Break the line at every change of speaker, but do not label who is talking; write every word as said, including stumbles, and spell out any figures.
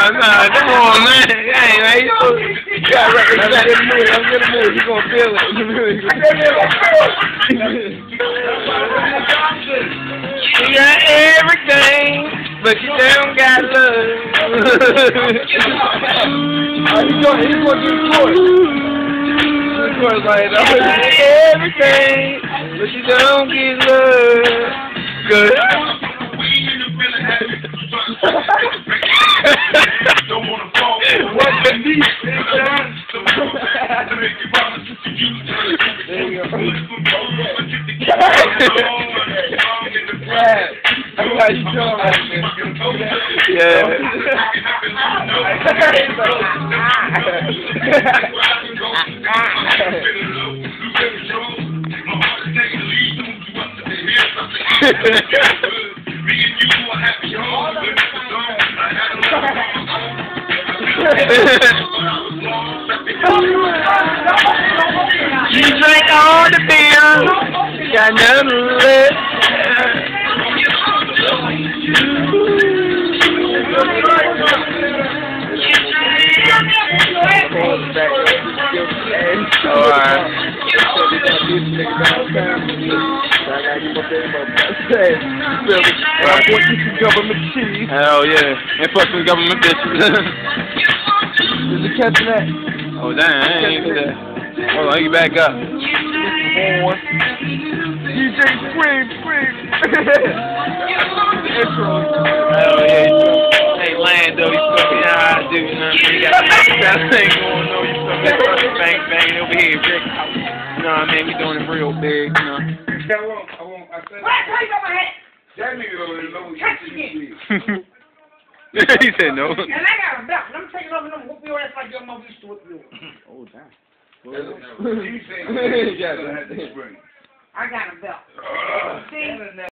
Nah, nah, come on, man. Hey, man, you know, you gotta represent the mood. I'm gonna move. You gonna feel it. You got everything, but you don't got love.
He's going to do the chorus.
The chorus like, you got everything, but you don't get love. Good.
What the beat? There you go. Yeah. That's how you doing, man.
Yeah. You drank all the beer, got nothing left. Alright.
I want you some government cheese.
Hell yeah. And fuck some government bitches.
Is it catching that?
Oh damn, I ain't even that. Hold on, you back up.
On. D J Scream, Scream. Intro.
Hell yeah. Hey Lando, you fucking know how I do, you know what I mean? You got that thing going on, you fucking bang bang over here, big house. You know what I mean? We doing it real big, you know.
I won't, I won't, I said.
What? How you got my hat?
That nigga don't even know what
Catch
you
again.
He said no.
And I got a belt. Let me take it over and I'm whoop your ass like your mother used to whoop you.
Oh, damn.
He said,
Yeah.
I got a belt. See?